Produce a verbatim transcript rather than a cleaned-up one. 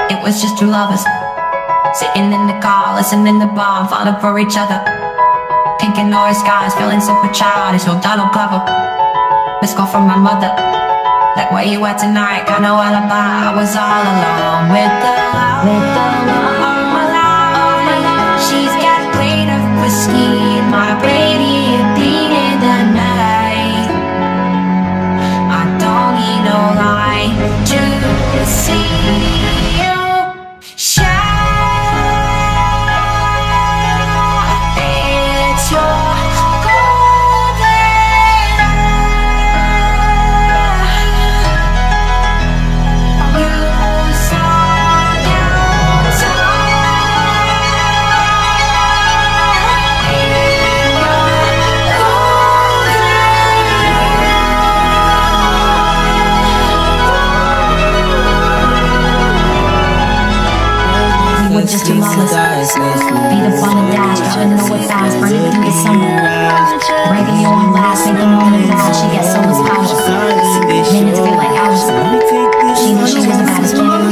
It was just two lovers sitting in the car, listening to Bob, falling for each other. Pink and orange skies, feeling super childish, so Donald Glover. Missed call from my mother, like where you at tonight? Got no alibi. I was all alone with the love, with the love of my life. She's got a plate of whiskey in my radiant beat in the night. I don't need no light to see you shine. It's your golden hour. You saw downside. We were just two lovers, beat up on the dash, driving over fast, burning through the summer. Breaking you on last, make the moment last. She gets so much power. Minutes feel like hours. She knew she was the baddest kid.